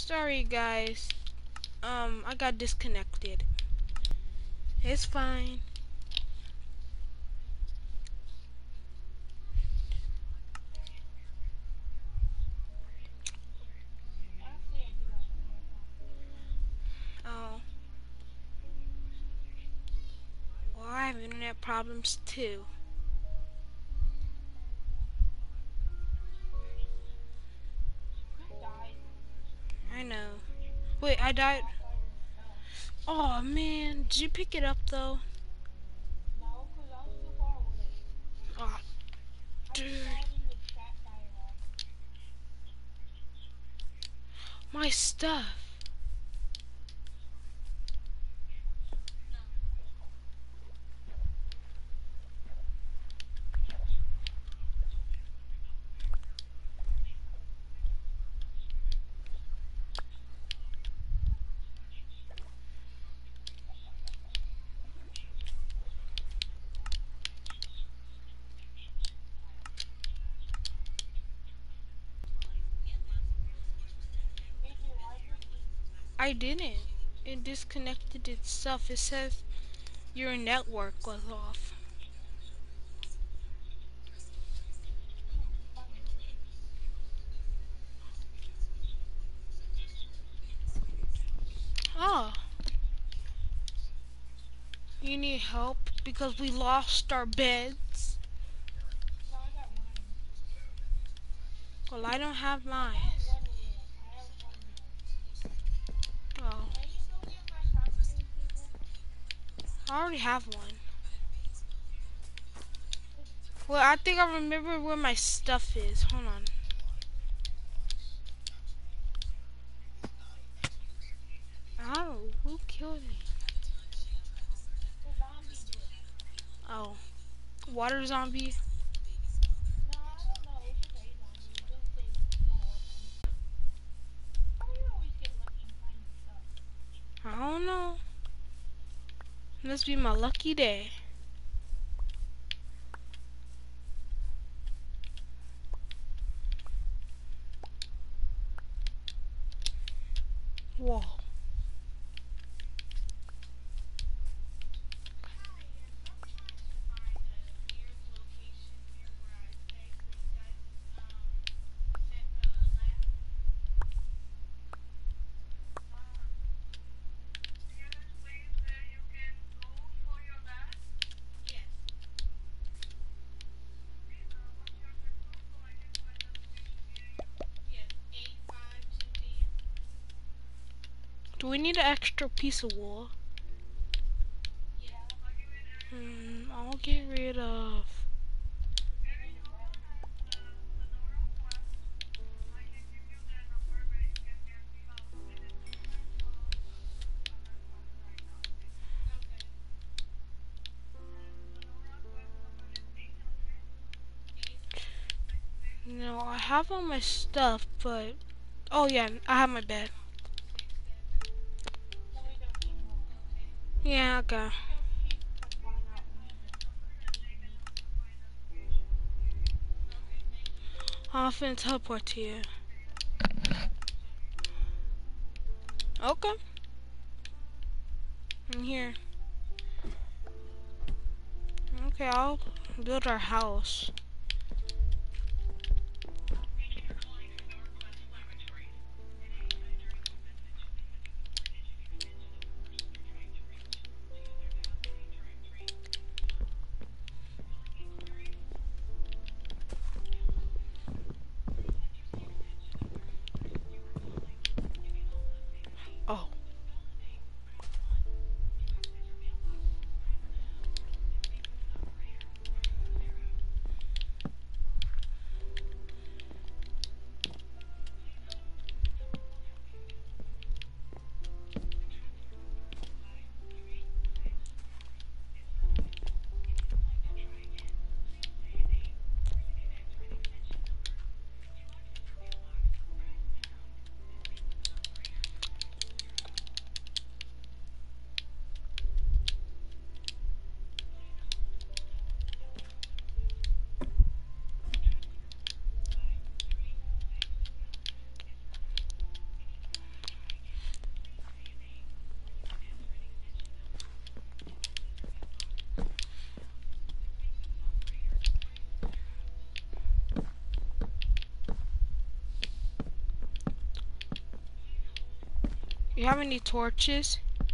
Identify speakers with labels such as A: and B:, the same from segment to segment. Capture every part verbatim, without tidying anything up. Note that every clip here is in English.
A: Sorry guys, um, I got disconnected. It's fine. Oh, well, I have internet problems too. I know. Wait, I died. Oh man, did you pick it up though? Oh, dude. My stuff. I didn't. It disconnected itself. It says your network was off. Oh, you need help because we lost our beds? Well, I don't have mine. Oh, I already have one. Well, I think I remember where my stuff is. Hold on. Oh, who killed me? Oh, water zombie. I don't know. Must be my lucky day. Whoa. Do we need an extra piece of wool? Hmm, I'll get rid of. No, I have all my stuff, but oh yeah, I have my bed. Yeah, okay. I'm finna teleport to you. Okay. I'm here. Okay, I'll build our house. Oh. You have any torches?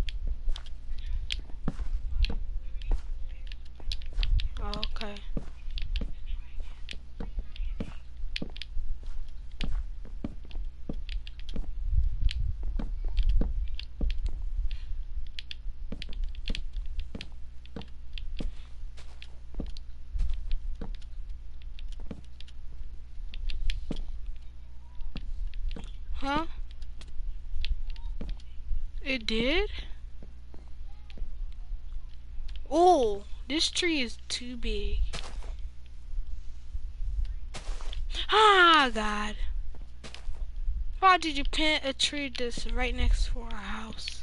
A: Oh, okay. Huh? It did? Oh, this tree is too big. Ah, God. Why did you plant a tree that's right next to our house?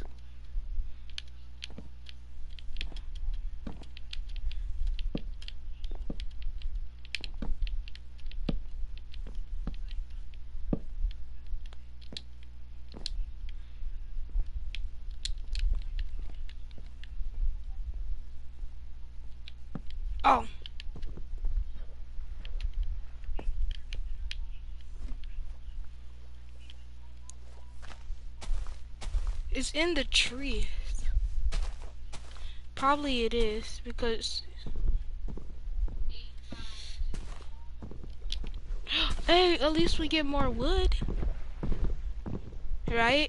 A: Oh. It's in the tree. Probably it is, because... Hey, at least we get more wood. Right?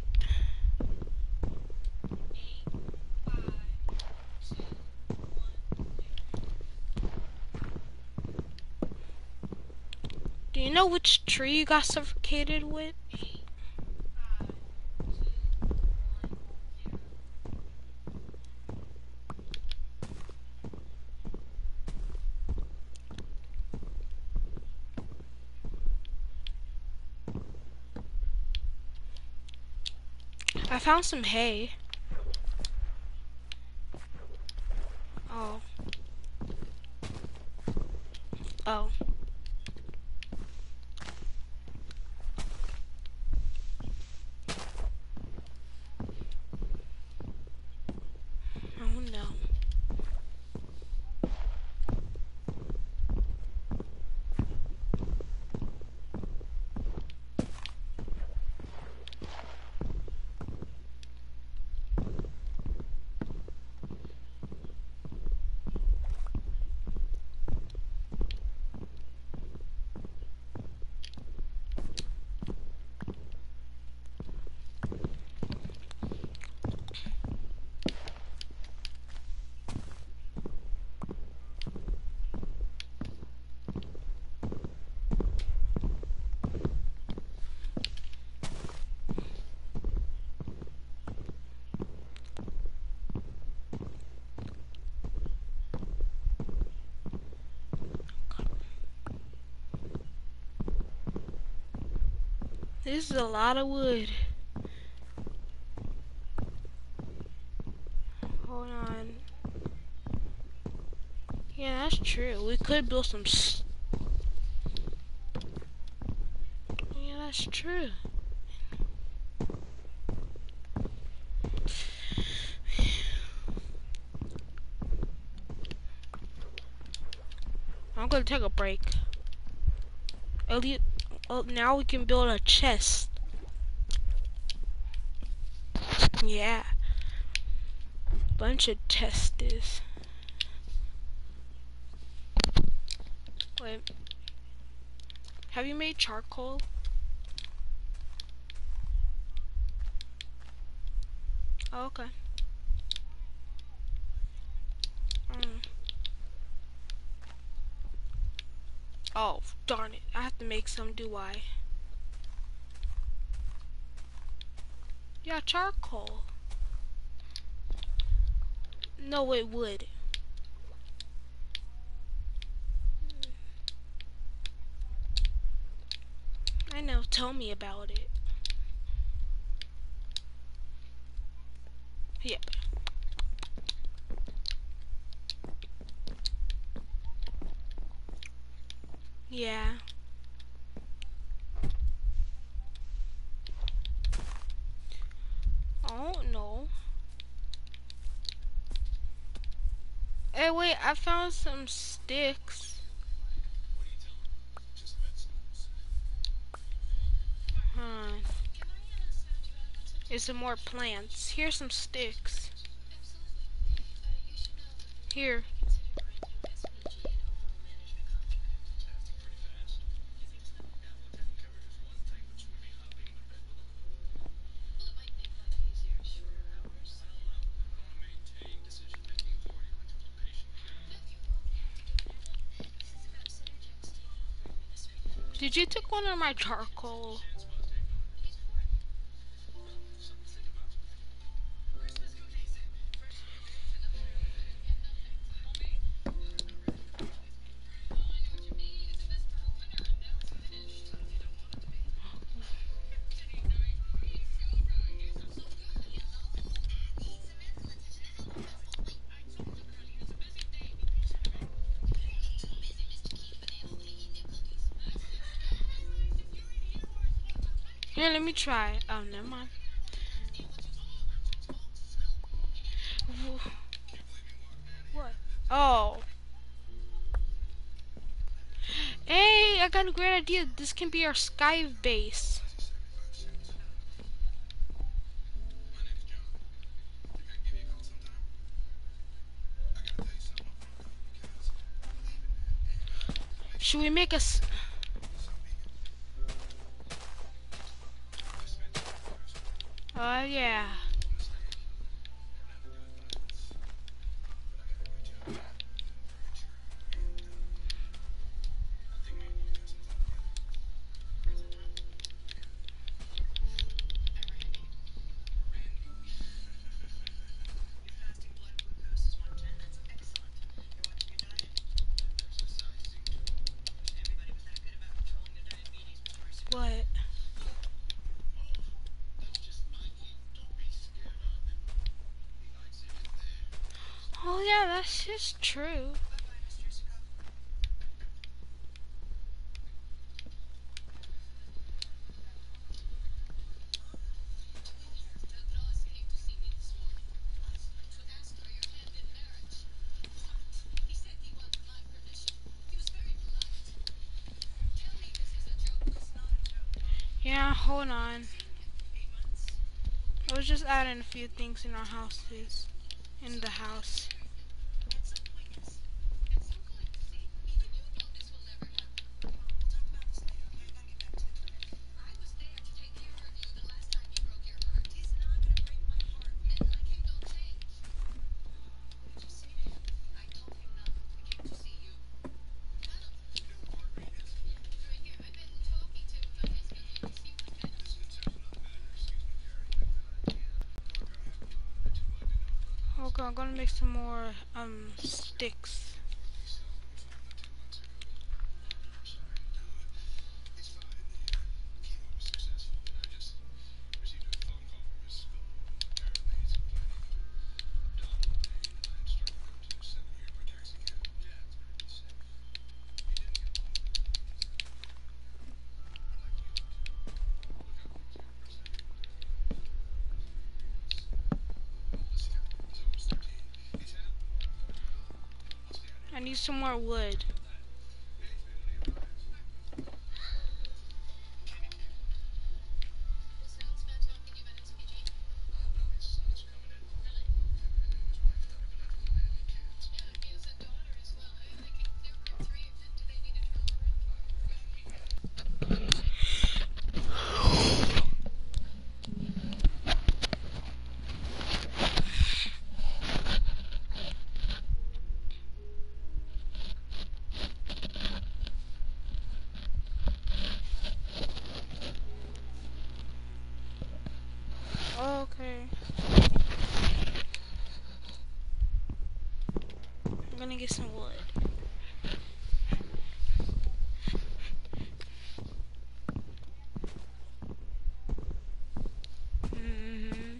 A: Do you know which tree you got suffocated with? I found some hay. Oh. Oh. Oh no. This is a lot of wood. Hold on. Yeah, that's true. We could build some s Yeah, that's true. I'm gonna take a break. At least, oh, now we can build a chest. Yeah. Bunch of testers. Wait. Have you made charcoal? Oh, okay. Mm. Oh, darn it. I have to make some, do I? Yeah, charcoal. No, it would. I know, tell me about it. Yep. Yeah. Oh, no. Hey, wait, I found some sticks. Huh. is some more plants. Here's some sticks. Here. Did you take one of my charcoal? Here, let me try. Oh, never mind. What? Oh. Hey, I got a great idea. This can be our sky base. Should we make a... S Oh, yeah. What? Oh, yeah, that's just true. Yeah, hold on. I was just adding a few things in our houses. In the house. Okay, I'm gonna make some more um sticks. I need some more wood. Okay. I'm gonna get some wood. Mm-hmm.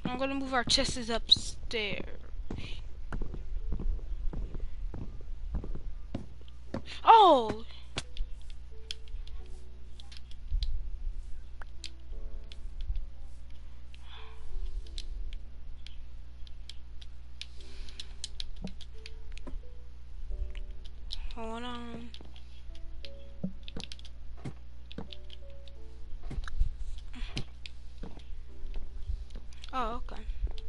A: I'm gonna move our chests upstairs. Oh! Hold on. Oh, okay.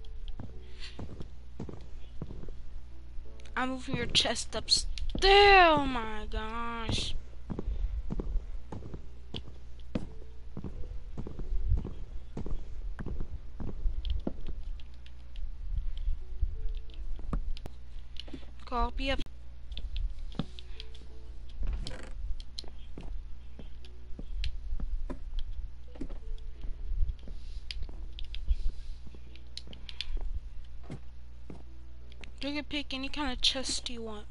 A: I'm moving your chest upstairs. Oh my gosh. Copy up. You can pick any kind of chest you want.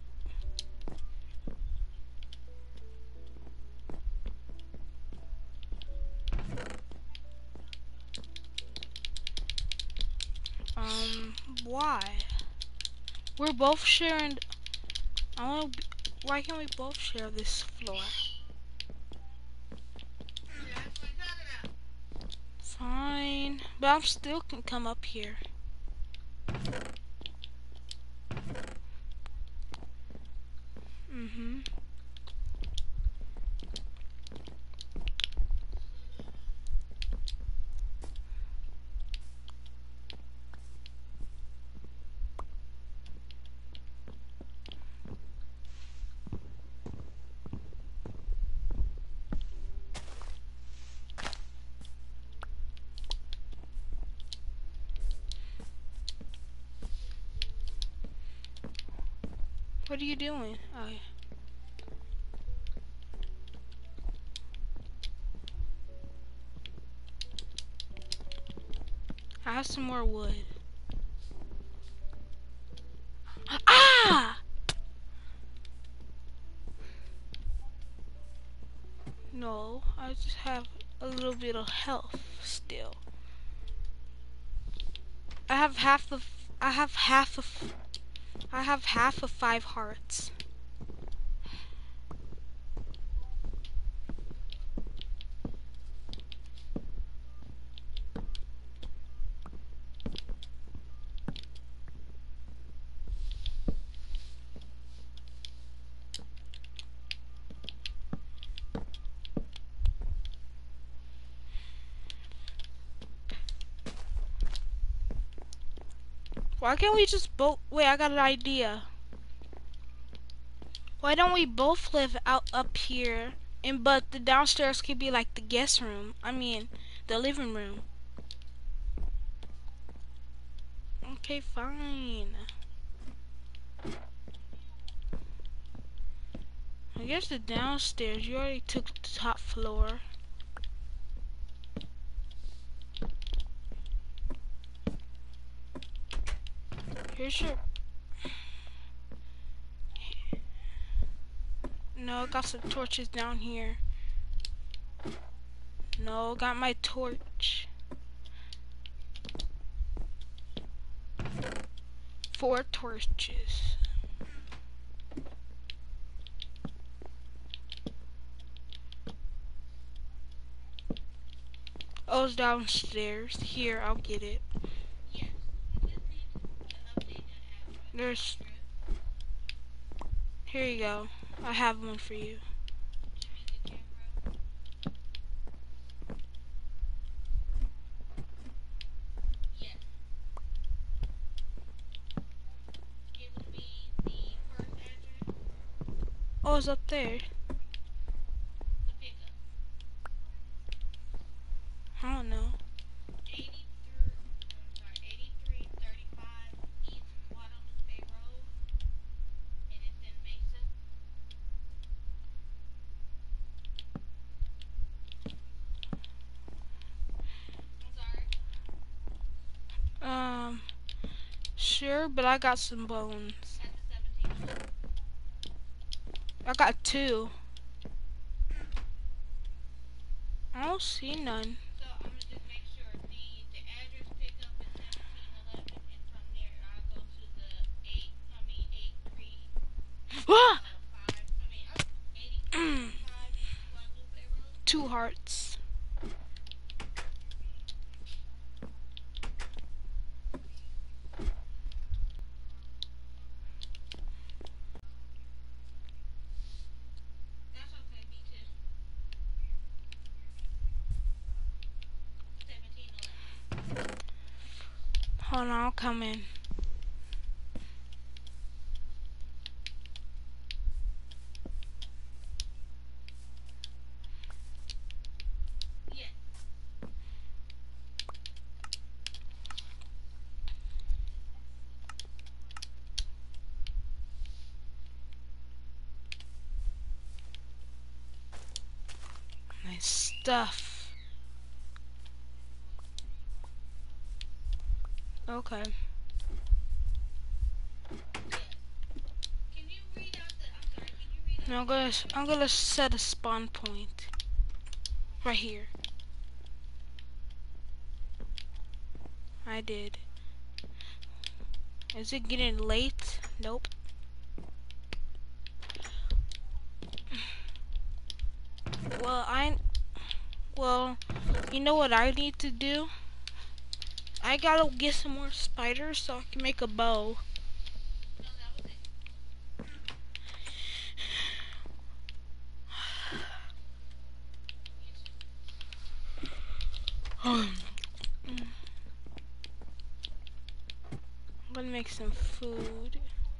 A: Um, why? We're both sharing. I want. Why can't we both share this floor? Fine, but I'm still can come up here. Mm-hmm. What are you doing? Oh, yeah. I have some more wood. Ah! No, I just have a little bit of health still. I have half of. I have half of. I have half of five hearts. Why can't we just both? Wait, I got an idea. Why don't we both live out up here, and but the downstairs could be like the guest room? I mean, the living room. Okay, fine. I guess the downstairs. You already took the top floor. Here's your. No, got some torches down here. No, got my torch. Four torches. Oh, it's downstairs. Here, I'll get it. There's. Here you go. I have one for you. Oh, it's up there. I don't know. Um, sure, but I got some bones. I got two. I don't see none. Ah! Two hearts. Hold on, I'll come in. Nice stuff. Okay. Now I'm gonna I'm gonna set a spawn point right here. I did. Is it getting late? Nope. Well, I well, you know what I need to do? I gotta get some more spiders so I can make a bow. I'm gonna make some food.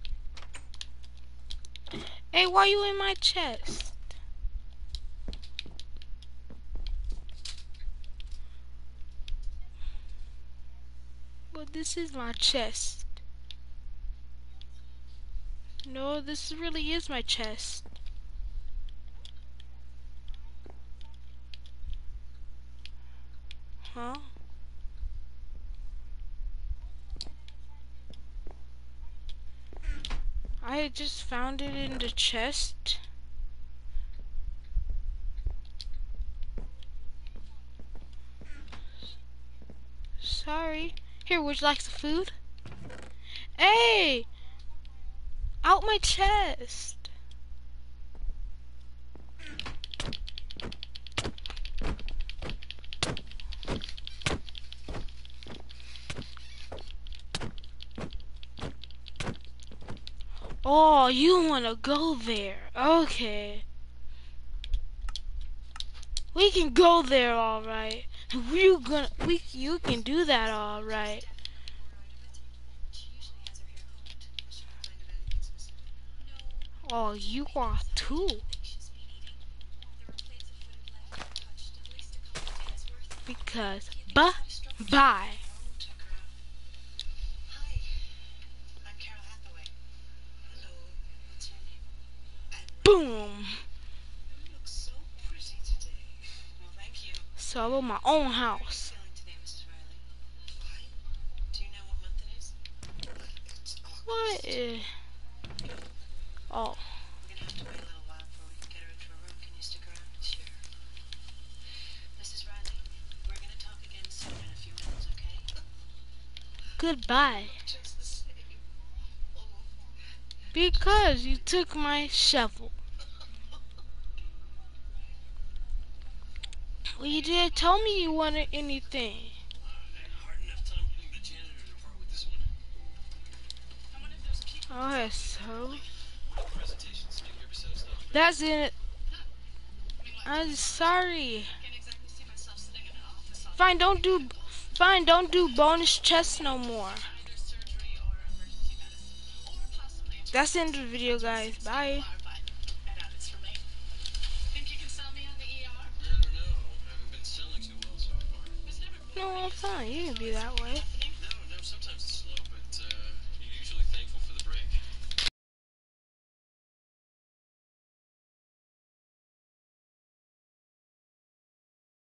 A: Hey, why are you in my chest? Well, this is my chest. No, this really is my chest. Huh? I just found it in the chest. Sorry. Here, would you like some food? Hey! Out my chest! Oh, you wanna go there? Okay. We can go there, all right. You gonna we you can do that, all right. Oh, you are too. Because bye bye. Boom. So I built my own house. What is... Oh. Goodbye. Because you took my shovel. Well, you didn't tell me you wanted anything. Okay, so that's it. I'm sorry. Fine, don't do. Fine, don't do bonus chests no more. That's the end of the video, guys. Bye. No, I'm fine. You can be that way.